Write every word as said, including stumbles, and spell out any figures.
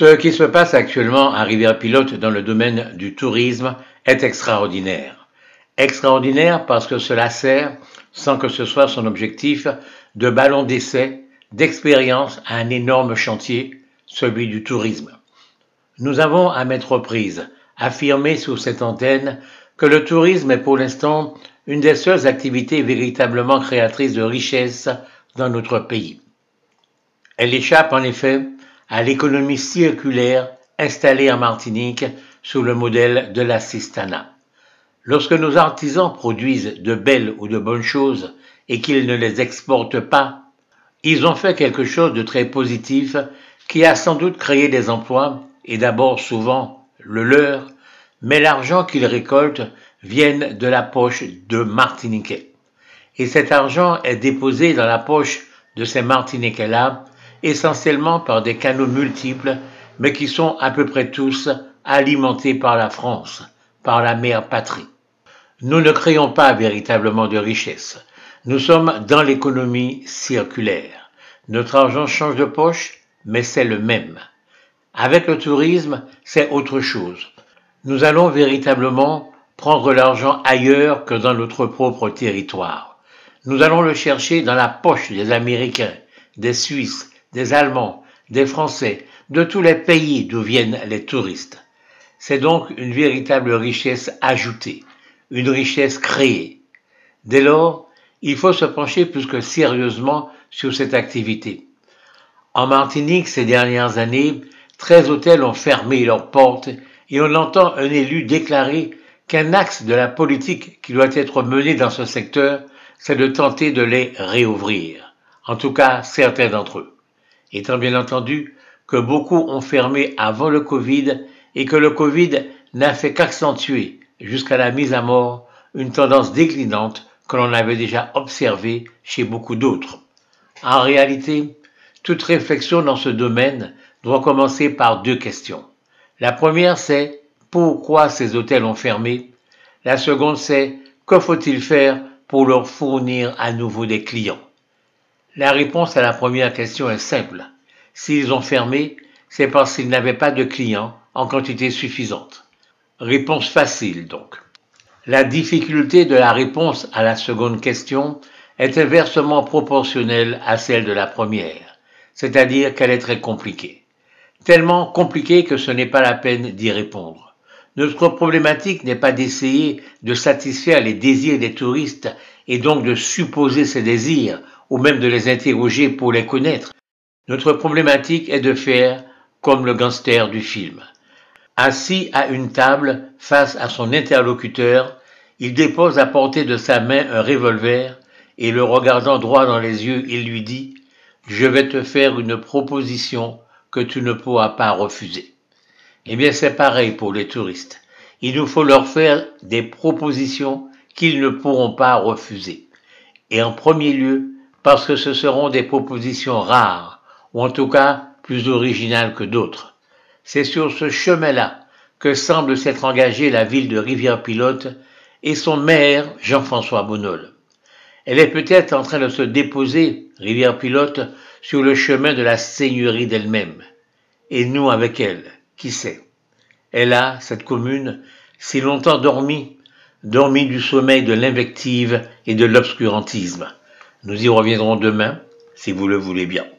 Ce qui se passe actuellement à Rivière-Pilote dans le domaine du tourisme est extraordinaire. Extraordinaire parce que cela sert, sans que ce soit son objectif, de ballon d'essai, d'expérience à un énorme chantier, celui du tourisme. Nous avons à maintes reprises affirmé sous cette antenne que le tourisme est pour l'instant une des seules activités véritablement créatrices de richesses dans notre pays. Elle échappe en effet à l'économie circulaire installée en Martinique sous le modèle de l'assistanat. Lorsque nos artisans produisent de belles ou de bonnes choses et qu'ils ne les exportent pas, ils ont fait quelque chose de très positif qui a sans doute créé des emplois, et d'abord souvent le leur, mais l'argent qu'ils récoltent vient de la poche de Martiniquais. Et cet argent est déposé dans la poche de ces Martiniquais-là, essentiellement par des canaux multiples, mais qui sont à peu près tous alimentés par la France, par la mère patrie. Nous ne créons pas véritablement de richesse. Nous sommes dans l'économie circulaire. Notre argent change de poche, mais c'est le même. Avec le tourisme, c'est autre chose. Nous allons véritablement prendre l'argent ailleurs que dans notre propre territoire. Nous allons le chercher dans la poche des Américains, des Suisses, des Allemands, des Français, de tous les pays d'où viennent les touristes. C'est donc une véritable richesse ajoutée, une richesse créée. Dès lors, il faut se pencher plus que sérieusement sur cette activité. En Martinique, ces dernières années, treize hôtels ont fermé leurs portes et on entend un élu déclarer qu'un axe de la politique qui doit être menée dans ce secteur, c'est de tenter de les réouvrir. En tout cas, certains d'entre eux. Étant bien entendu que beaucoup ont fermé avant le Covid et que le Covid n'a fait qu'accentuer jusqu'à la mise à mort une tendance déclinante que l'on avait déjà observée chez beaucoup d'autres. En réalité, toute réflexion dans ce domaine doit commencer par deux questions. La première, c'est pourquoi ces hôtels ont fermé? La seconde, c'est que faut-il faire pour leur fournir à nouveau des clients? La réponse à la première question est simple. S'ils ont fermé, c'est parce qu'ils n'avaient pas de clients en quantité suffisante. Réponse facile donc. La difficulté de la réponse à la seconde question est inversement proportionnelle à celle de la première, c'est-à-dire qu'elle est très compliquée. Tellement compliquée que ce n'est pas la peine d'y répondre. Notre problématique n'est pas d'essayer de satisfaire les désirs des touristes et donc de supposer ces désirs ou même de les interroger pour les connaître. Notre problématique est de faire comme le gangster du film. Assis à une table face à son interlocuteur, il dépose à portée de sa main un revolver et le regardant droit dans les yeux, il lui dit « Je vais te faire une proposition que tu ne pourras pas refuser. » Eh bien, c'est pareil pour les touristes. Il nous faut leur faire des propositions qu'ils ne pourront pas refuser. Et en premier lieu, parce que ce seront des propositions rares, ou en tout cas plus originales que d'autres. C'est sur ce chemin-là que semble s'être engagée la ville de Rivière-Pilote et son maire, Jean-François Bonholle. Elle est peut-être en train de se déposer, Rivière-Pilote, sur le chemin de la seigneurie d'elle-même. Et nous avec elle, qui sait? Elle a, cette commune, si longtemps dormi, dormi du sommeil de l'invective et de l'obscurantisme. Nous y reviendrons demain, si vous le voulez bien.